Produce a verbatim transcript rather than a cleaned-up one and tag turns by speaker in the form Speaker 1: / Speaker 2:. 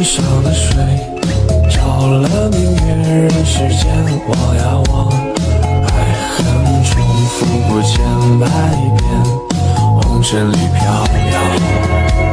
Speaker 1: 天上的水，照了明月人世间。我呀我，爱恨重复不见百遍，红尘里飘摇。